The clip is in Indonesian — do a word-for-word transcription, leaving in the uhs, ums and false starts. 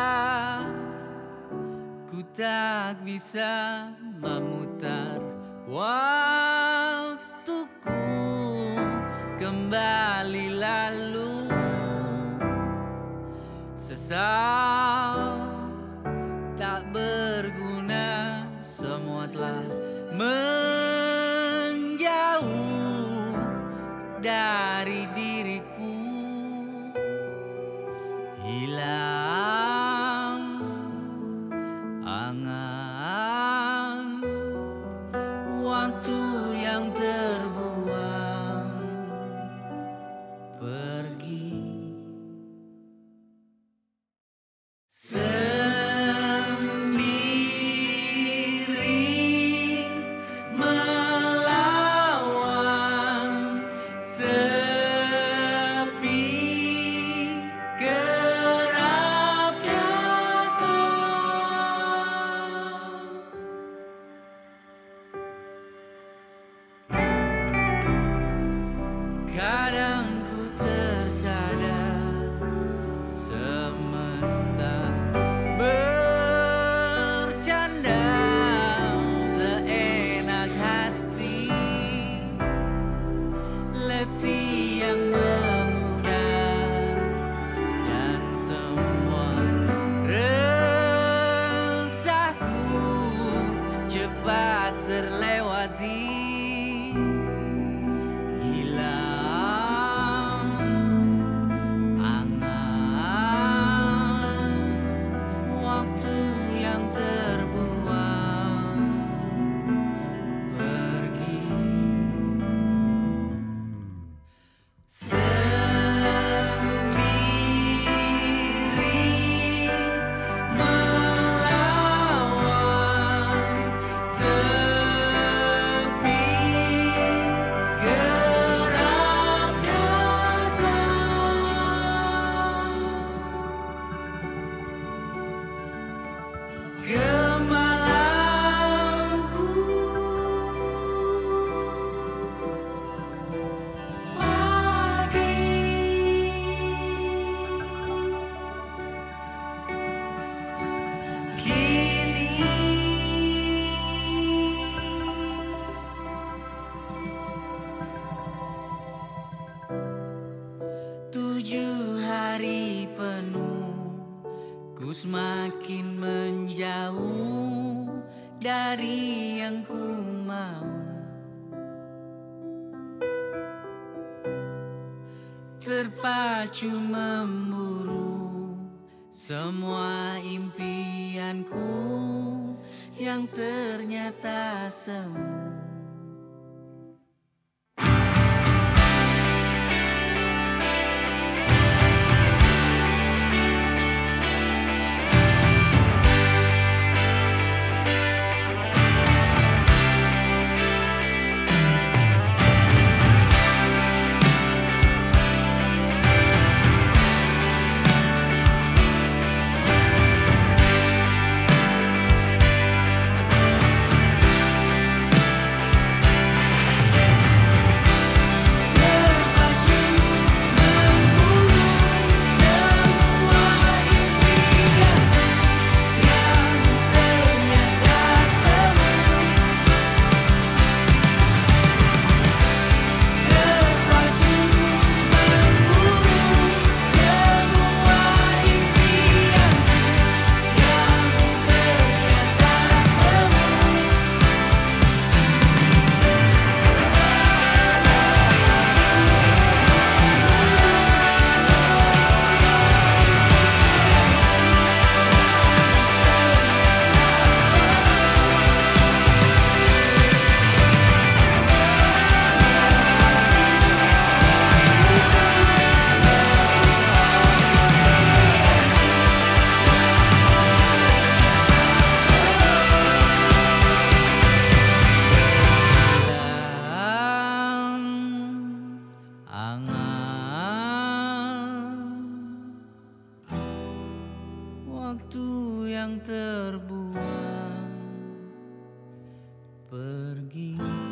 ku tak bisa memutar waktuku kembali lalu. Sesal tak berguna, semua telah menjauh dari diriku. Hilang angan waktu yang terbuang pergi. Sendiri melawan sepi kerap datang. Kadang ku tersadar semesta bercanda seenak hati, letih yang memudar dan semua resahku cepat terlewati. Hilang angan waktu yang terbuang pergi. Sendiri melawan sepi kerap datang. Gemalangku pagi, kini tujuh hari penuh ku semakin menjauh dari yang ku mau. Terpacu memburu semua impianku yang ternyata semu. Waktu yang terbuang pergi.